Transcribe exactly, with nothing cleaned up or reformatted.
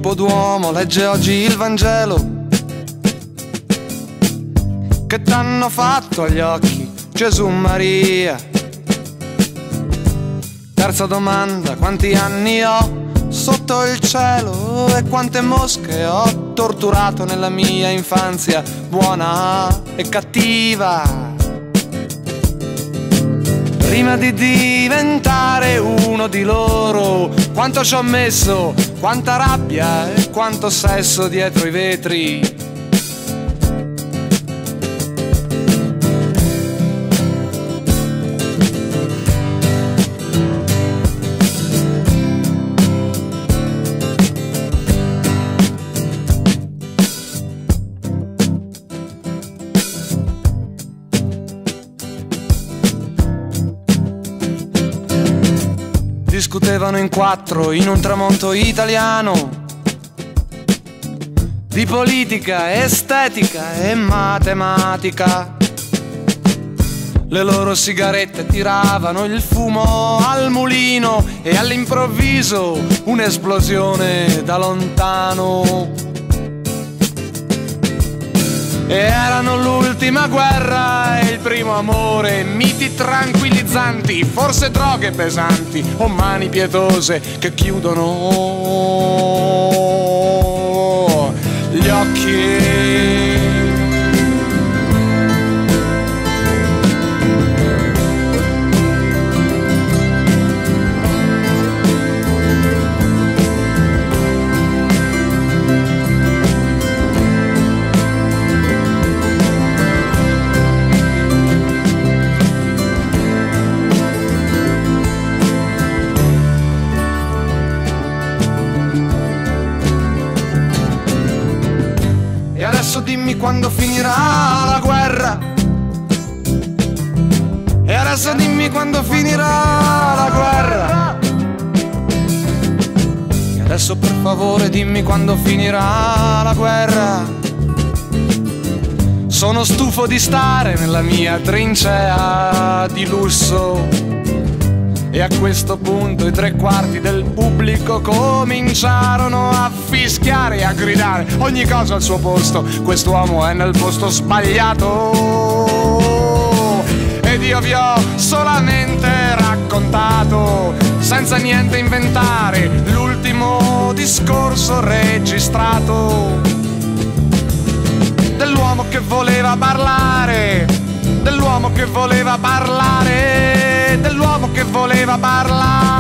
tipo d'uomo legge oggi il Vangelo? Che t'hanno fatto agli occhi, Gesù Maria? Terza domanda, quanti anni ho sotto il cielo e quante mosche ho torturato nella mia infanzia, buona e cattiva? Prima di diventare uno di loro, quanto ci ho messo, quanta rabbia e quanto sesso dietro i vetri. Discutevano in quattro in un tramonto italiano di politica, estetica e matematica. Le loro sigarette tiravano il fumo al mulino e all'improvviso un'esplosione da lontano. E erano l'ultima guerra e il primo amore, miti tranquillizzanti, forse droghe pesanti o mani pietose che chiudono gli occhi. Adesso dimmi quando finirà la guerra. E adesso dimmi quando finirà la guerra. E adesso per favore dimmi quando finirà la guerra. Sono stufo di stare nella mia trincea di lusso. E a questo punto i tre quarti del pubblico cominciarono a fischiare e a gridare ogni cosa al suo posto. Quest'uomo è nel posto sbagliato. Ed io vi ho solamente raccontato, senza niente inventare, l'ultimo discorso registrato dell'uomo che voleva parlare, dell'uomo che voleva parlare, dell'uomo che voleva parlare.